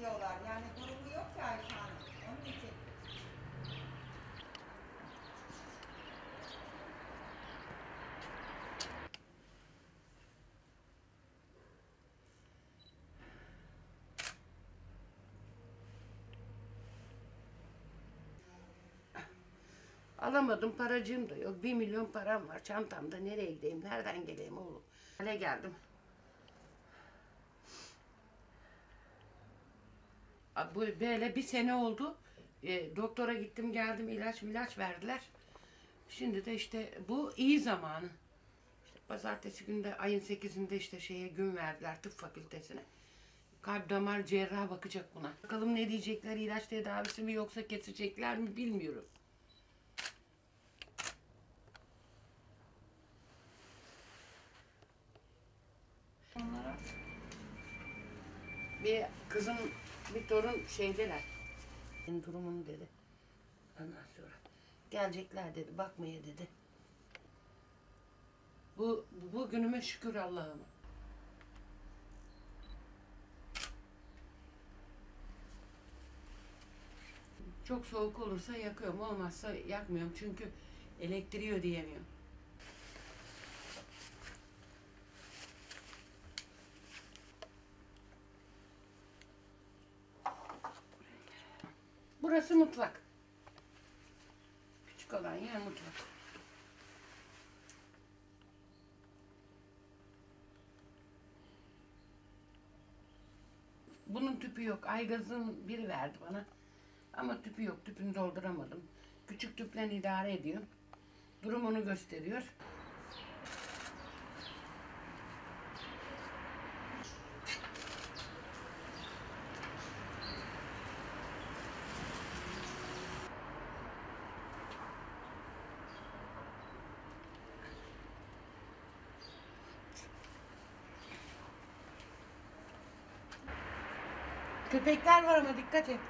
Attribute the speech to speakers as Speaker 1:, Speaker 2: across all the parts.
Speaker 1: diyorlar. Yani durumu yok ya Ayşe Hanım. Onun için.
Speaker 2: Alamadım, paracığım da yok. 1 milyon param var çantamda. Nereye gideyim, nereden geleyim oğlum? Hale geldim. Bu böyle bir sene oldu. Doktora gittim geldim, ilaç verdiler. Şimdi de işte bu iyi zamanı. İşte pazartesi günde ayın 8'inde işte gün verdiler tıp fakültesine. Kalp damar cerrahı bakacak buna. Bakalım ne diyecekler, ilaç tedavisi mi yoksa kesecekler mi bilmiyorum. Onlara bir kızım, bir torun şeydeler. Senin durumunu dedi. Ondan sonra gelecekler dedi, bakmaya dedi. Bu günüme şükür Allah'ıma. Çok soğuk olursa yakıyorum, olmazsa yakmıyorum çünkü elektriği ödeyemiyorum. Burası mutfak. Küçük olan yer mutfak. Bunun tüpü yok. Aygaz'ın biri verdi bana. Ama tüpü yok. Tüpünü dolduramadım. Küçük tüple idare ediyorum. Durum onu gösteriyor. Köpekler var ama dikkat et.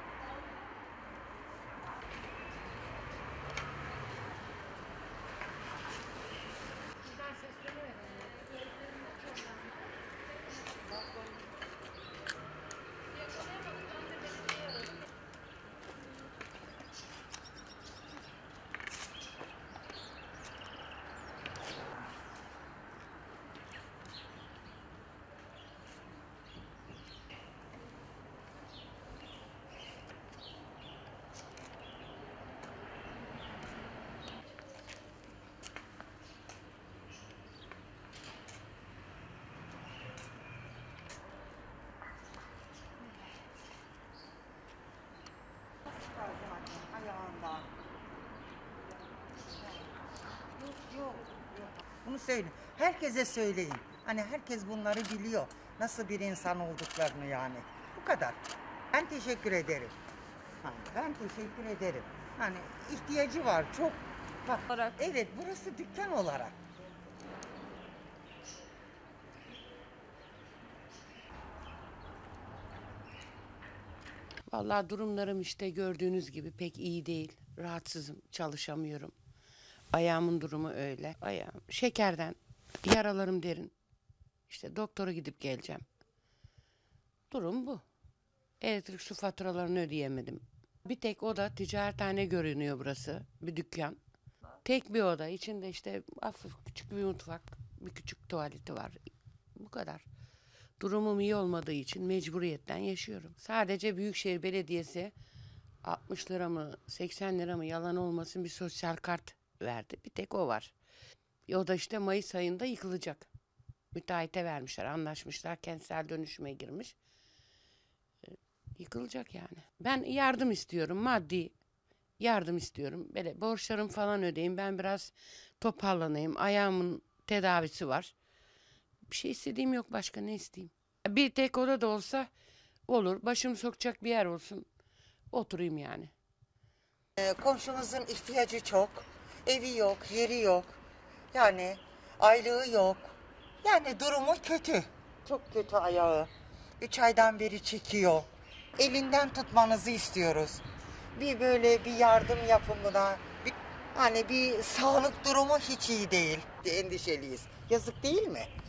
Speaker 1: Ayağında. Yok. Bunu söyle. Herkese söyleyin. Hani herkes bunları biliyor. Nasıl bir insan olduklarını yani. Bu kadar. Ben teşekkür ederim. Ben teşekkür ederim. Hani ihtiyacı var çok. Bak, evet burası dükkan olarak.
Speaker 2: Vallahi durumlarım işte gördüğünüz gibi pek iyi değil. Rahatsızım, çalışamıyorum. Ayağımın durumu öyle. Ayağım şekerden, yaralarım derin. İşte doktora gidip geleceğim. Durum bu. Elektrik su faturalarını ödeyemedim. Bir tek oda, ticarethane görünüyor burası. Bir dükkan. Tek bir oda. İçinde işte hafif küçük bir mutfak, bir küçük tuvaleti var. Bu kadar. Durumum iyi olmadığı için mecburiyetten yaşıyorum. Sadece Büyükşehir Belediyesi 60 lira mı 80 lira mı yalan olmasın bir sosyal kart verdi. Bir tek o var. O da işte Mayıs ayında yıkılacak. Müteahhite vermişler, anlaşmışlar, kentsel dönüşüme girmiş. Yıkılacak yani. Ben yardım istiyorum, maddi yardım istiyorum. Böyle borçlarım falan ödeyeyim. Ben biraz toparlanayım. Ayağımın tedavisi var. Bir şey istediğim yok, başka ne isteyeyim? Bir tek oda da olsa olur. Başımı sokacak bir yer olsun. Oturayım yani.
Speaker 1: Komşumuzun ihtiyacı çok. Evi yok, yeri yok. Yani aylığı yok. Yani durumu kötü. Çok kötü ayağı. 3 aydan beri çekiyor. Elinden tutmanızı istiyoruz. Bir böyle bir yardım yapımına. Hani bir sağlık durumu hiç iyi değil. Endişeliyiz. Yazık değil mi?